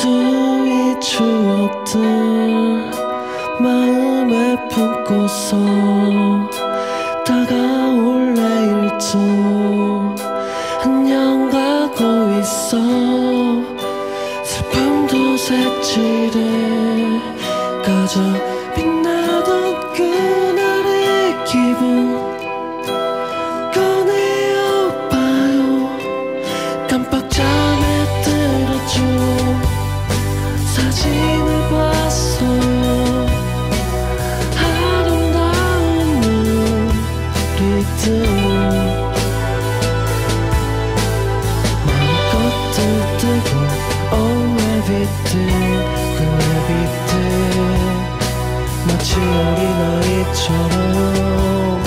모두 이 추억들 마음에 품고서 다가올 내일도 안녕 가고 있어. 슬픔도 색칠해 가져 빛나던 그날의 기분 꺼내어봐요. 깜빡잠에 들었죠. 사진을 봤어요. 아름다운 우리들 마음껏 들뜨고 Oh everything 그 everything 마치 어린아이처럼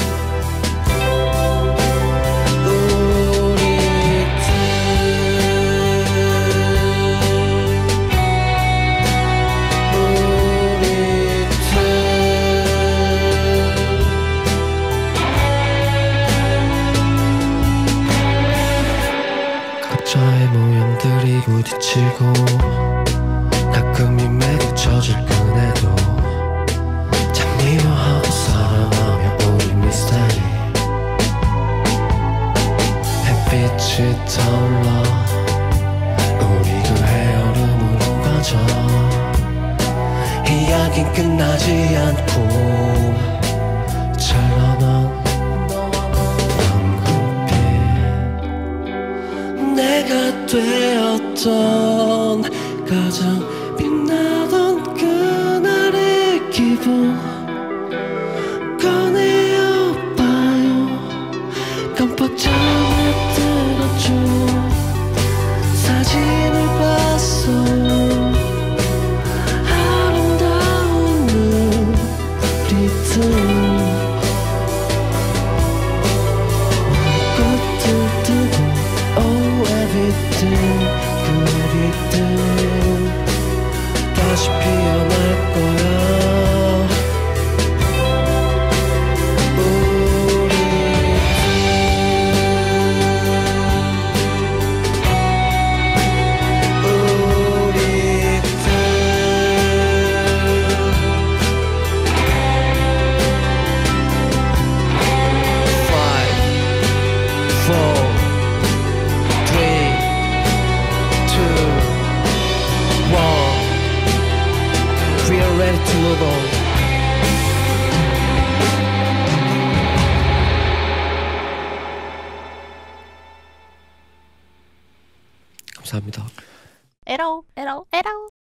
각자의 모양들이 부딪히고 가끔 힘에 뒤처질 그네도 참 미워하고 사랑하며 우리 미스테리 햇빛이 타올라 우리 그 헤어름으로 가자. 이야긴 끝나지 않고 찬란한 내가 되었던 가장 빛나던 그날의 기분 꺼내어봐요. 깜빡잠에 들었죠. 사진을 봤어요. 아름다운 우리들 꽃들 뜨고 Oh everything good everything 다시 피어날 거야. We are ready to move on. 감사합니다. 에라오 에라오 에라오.